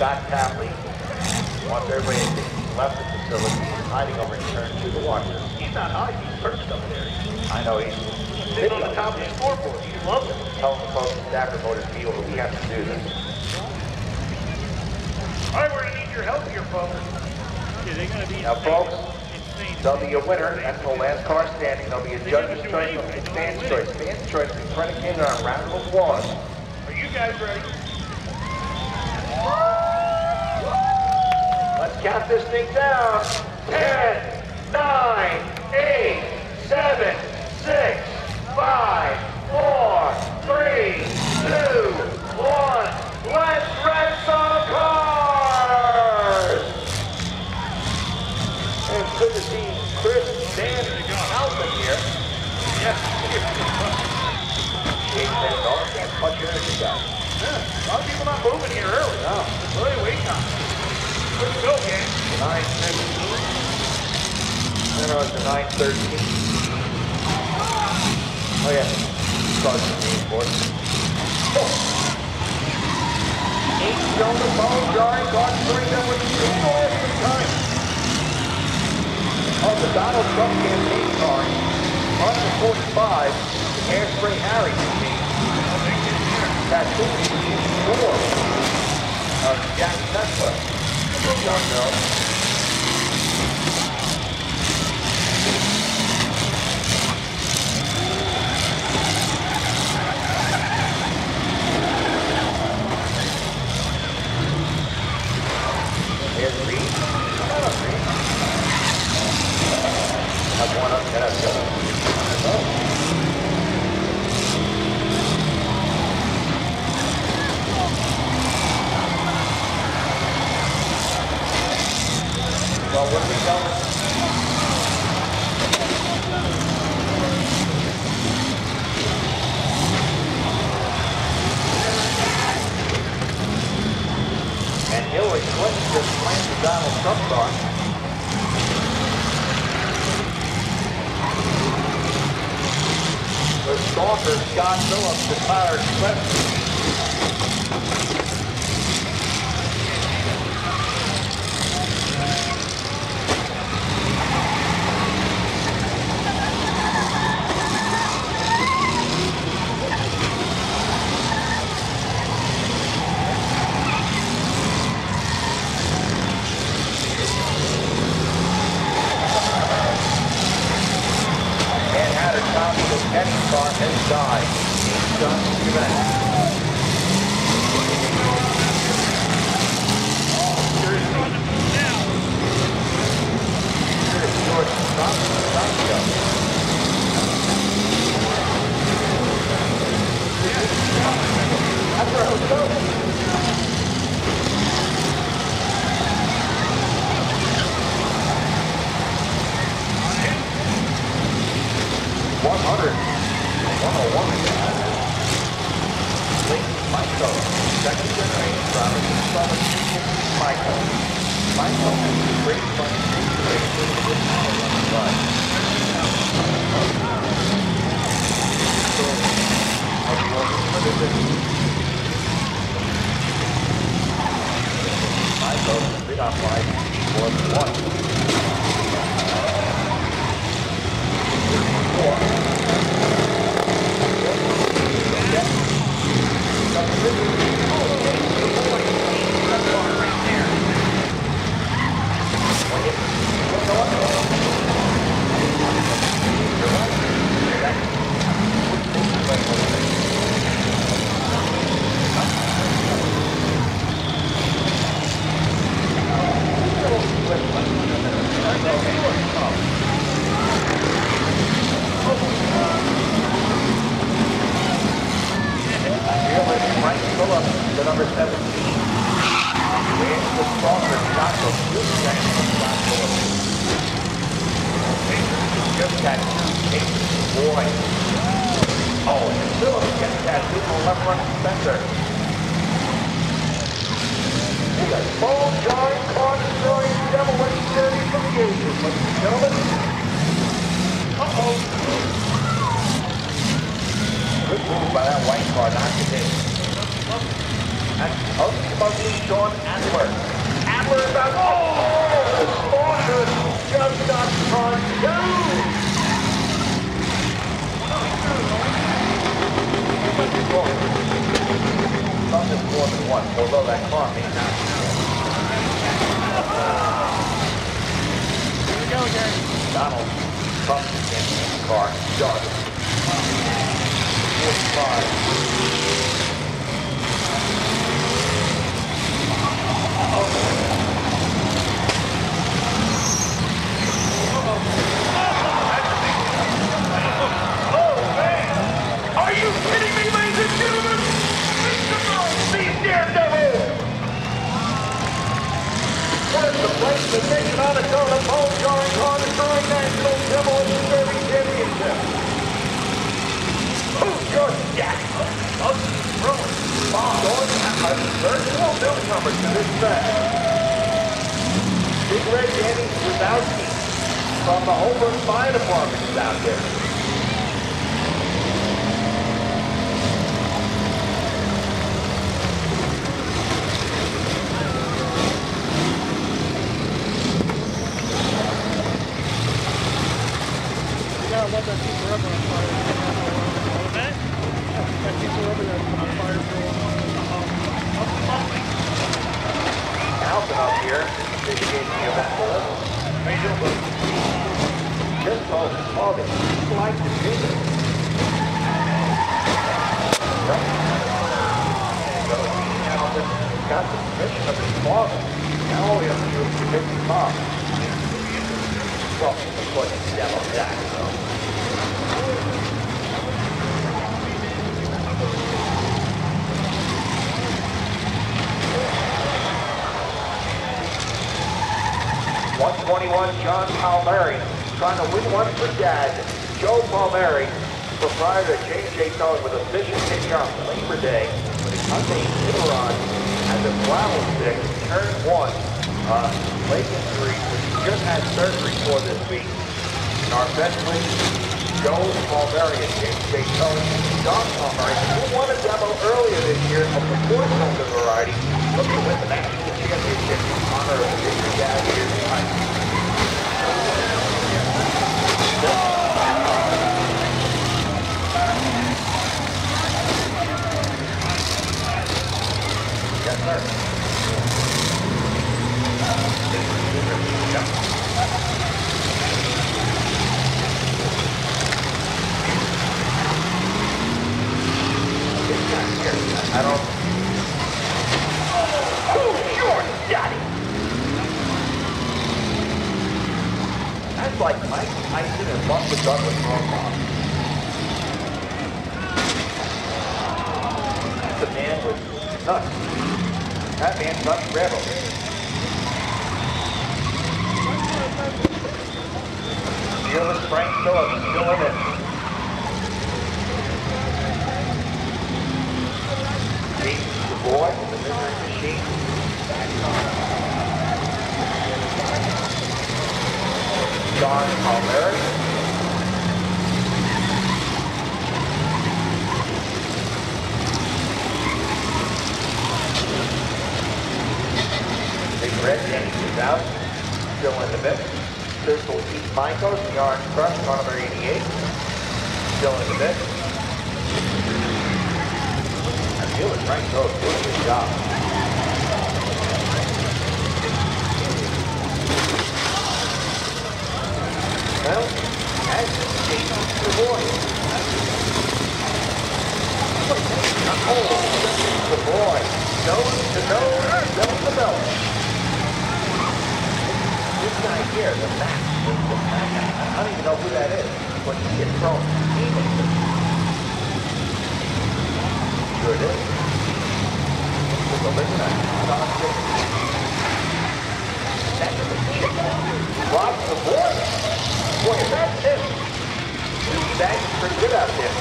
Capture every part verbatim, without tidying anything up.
Scott Tapley wants everybody to left the facility. He's hiding over and turn to the washer. He's not hiding, he's perched up there. I know, he's sitting on the top of the scoreboard. He's lovely. Tell the folks at Stafford Motor Field that we have to do this. All right, we're going to need your help here, folks. Yeah, they're going to be now, folks, there'll be a winner. That's the last car standing. There'll be a judge's choice and a fan's choice. Fan's choice will be predicated on a round of applause. Are you guys ready? Let's count this thing down. Ten, nine, eight, seven, six, five, four, three, two, one. Let's wreck some cars! And it's good to see Chris, Dan, and Alvin here. Yeah. Eight ten dollars. That's much energy, guys. Yeah. A lot of people not moving here early. No. Early wait time. Let's go, gang. nine fifteen. Then on to nine thirteen. Oh, yeah. Starts the main board. Oh. Eight on the phone, jarring, caught three, that was two more at the time. Oh, the Donald Trump campaign car. On the forty-five, the Hairspray Harry campaign. Tattoo four. Uh, Jack Tesla. John Bell. Here's Reed. Come on, Reed. Have one up, and that's good. Oh. Well, what are we telling? And Hillary Clinton just blamed the Donald Trump car. The stalker, Scott Phillips, retired president. Next car has died. He's done the event. Here's George Sancho. That's where I was going. one hundred. one oh one again. Leighton Michael. Second generation Robinson Summit. Michael. Michael is a great fun inspiration for this on the run. Michael is a bit off line for one. Four. The number seventeen. Where's the stalker? Not the good guy. Just got two boy. Oh, and Phillips gets that little left front center. We got bone jarring, car destroying, demolition dirty from the ages, ladies and gentlemen. Uh-oh. Good move by that white car, knocked it in. And, oh, Bugsy, Sean Adler. Adler about, oh, the Stalker just got front two. Something more than one, although that car may not. Here we go again. Donald Trump in the car, Doug. forty-five. Are you kidding me, ladies and gentlemen? These daredevils! What is the place to take it on a Golden Bone Jarring Car Destroying National Demolition Derby Championship? Who's your daddy? Ugly Thriller. Bob Gordon, a virtual newcomer to this track. Big Red Danny Wazowski from the Holbrook Fire Department is out there. Yeah, I love that piece of rubber on fire. That? That piece of rubber that's on fire for Alvin up here, indicating the event. Hey, Gilbert. Just told August, he'd like to see it. So, Alvin got the permission of his father. Now all we have to do is predict the car. Well, of course, it's demo that, so. one twenty-one, John Palmieri, trying to win one for Dad. Joe Palmieri, proprietor of J J Towing with a vision hitting on Labor Day with a Hyundai Cimarron at the gravel stick, turn one, uh, leg injury, which he just had surgery for this week. And our veteran, Joe Palmieri at J J Towing. John Palmieri, who won a demo earlier this year of the four-cylinder variety, looking to win the national championship in honor of his dad here tonight. Yes, sir. I don't. Oh, sure, Daddy. That's like Mike Tyson and Buster Douglas wrong off. The man was nuts. That man's nuts rebel. Fearless Frank Phillips still in it. Jason DuBois, the Misery Machine. John Palmieri. Big Red Danny is out, still in the mix. Crystal Keith Michaels, the Orange Crush, car number eighty-eight, still in the mix. I feel it, Frank Rose doing a good job. Well, as Jason DuBois. Oh, DuBois. Nose to nose, belt to belt. This guy here, the Mac, the, the Mac, I don't even know who that is, but he gets thrown. Sure it is. With the listen, that's the chick. Rob DuBois. Boy, if that's him, that's pretty good out there.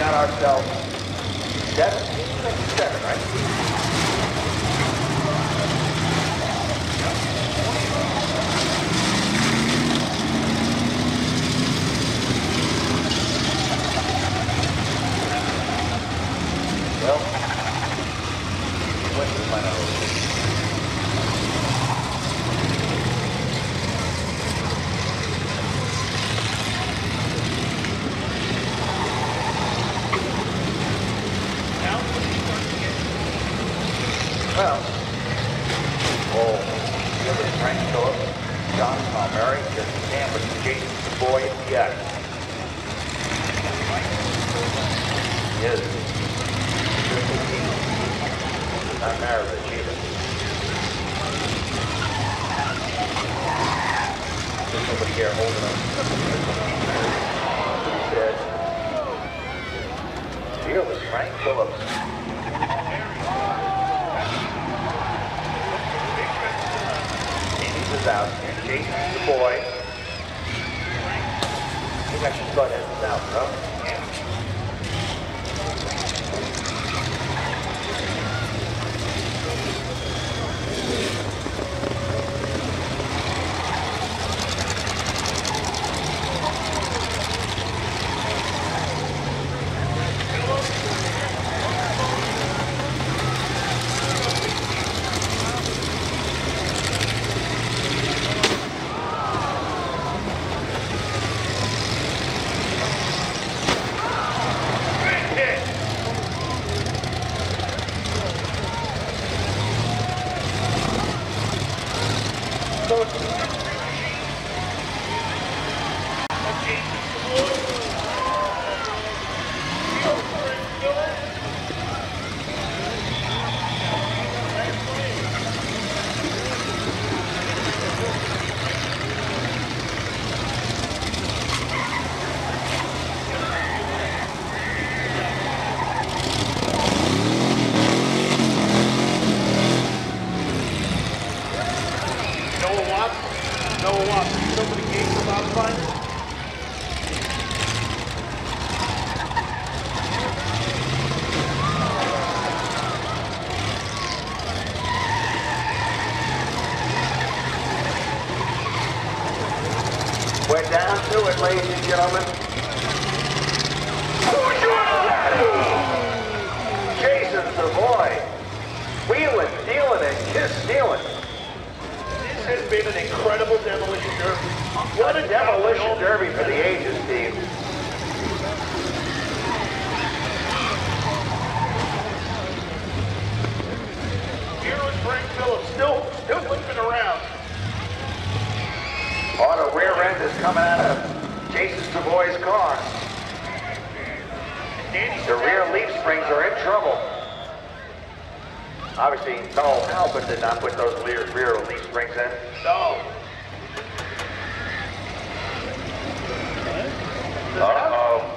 got ourselves seventeen fifty-seven, right? Well, went with my nose. Well, oh, Gilbert, Frank Phillips, John Palmieri, Jesse Campbell, Jason Savoy, and Jack. Yes. I'm married to Cheetah. There's nobody here holding him. He said, Fearless Frank Phillips. Andy's is out. And Jason's the boy. I think I should start heading south, huh? We're down to it, ladies and gentlemen. Jason Savoy. Wheeling, dealing, and kiss stealing. This has been an incredible demolition derby. What a demolition derby for the ages, Steve. Fearless Frank Phillips still, still whipping around. On a rear end is coming out of Jason Savoy's car. The rear leaf springs are in trouble. Obviously, Noel Halpin did not put those rear, rear leaf springs in. No. Uh-oh.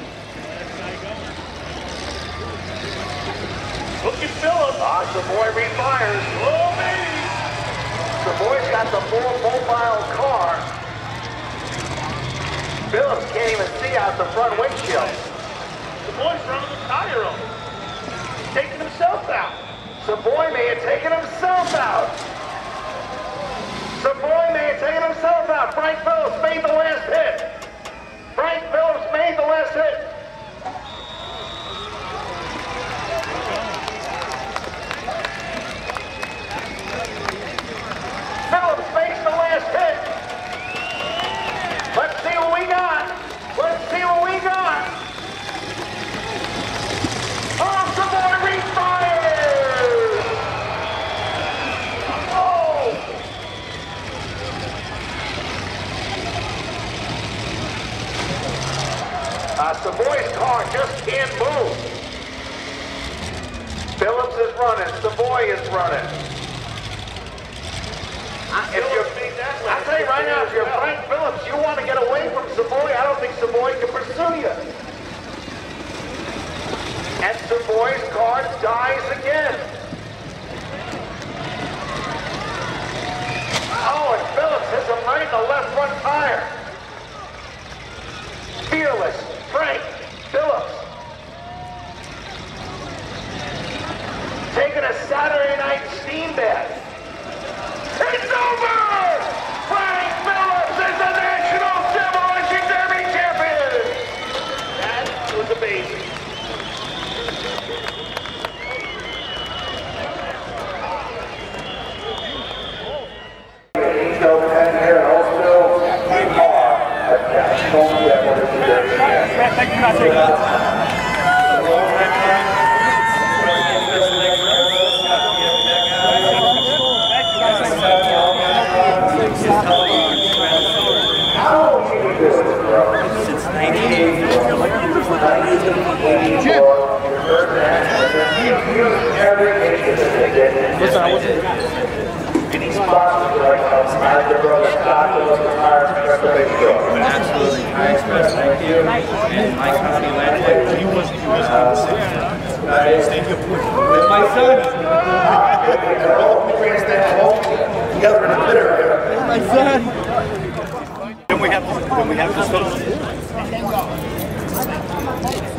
Look at Phillips. Ah, Savoy refires. Oh, baby. Savoy's got the more mobile car. Phillips can't even see out the front windshield. The boy's running the tire on him. He's taking himself out. Savoy may have taken himself out. Savoy may have taken himself out. Frank Phillips made the last hit. Frank Phillips made the last hit. Phillips makes the last hit. Let's see what we got. Let's see what we got. Oh, Savoy refires. Oh. Uh, Savoy's car just can't move. Phillips is running. Savoy is running. If you're, I'll tell you right now, if you're Frank Phillips, you want to get away from Savoy, I don't think Savoy can pursue you. And Savoy's car dies again. Oh, and Phillips hits him right in the left front tire. Fearless Frank Phillips Thank you, not taking it. Since nineteen eighty-four, nineteen eighty-four, every inch What's that? What's it? Any sponsors like my brother Scott of the Fire Preservation. Absolutely, I express thank you. And my county landlord, he was he was on the same. Thank you. With my son. Together in a bitter. My son. Then we have to, then we have to stop.